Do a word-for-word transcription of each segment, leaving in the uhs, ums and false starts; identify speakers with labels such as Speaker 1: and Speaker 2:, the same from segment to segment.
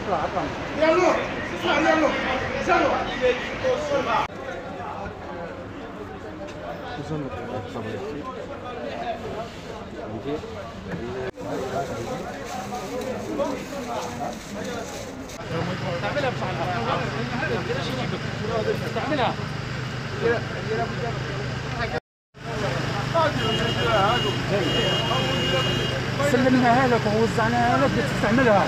Speaker 1: تعملها بصحة تعملها سلمناها لك ووزعناها لك تستعملها.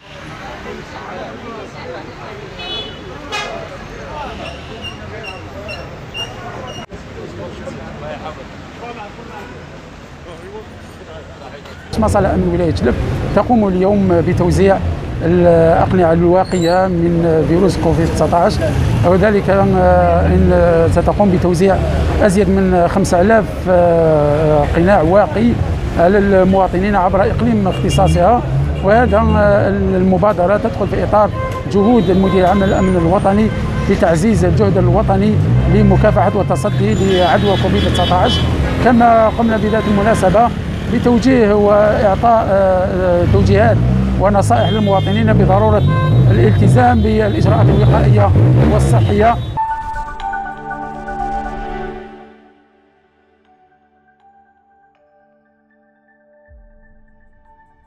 Speaker 1: مصالح أمن ولاية جلب تقوم اليوم بتوزيع الأقنعة الواقية من فيروس كوفيد تسعة عشر، وذلك إن ستقوم بتوزيع أزيد من خمسة آلاف قناع واقي على المواطنين عبر إقليم اختصاصها. وهذا المبادرة تدخل في إطار جهود المدير العام للأمن الوطني لتعزيز الجهد الوطني لمكافحة والتصدي لعدوى كوفيد تسعة عشر. كما قمنا بذات المناسبة بتوجيه وإعطاء توجيهات ونصائح للمواطنين بضرورة الالتزام بالإجراءات الوقائية والصحية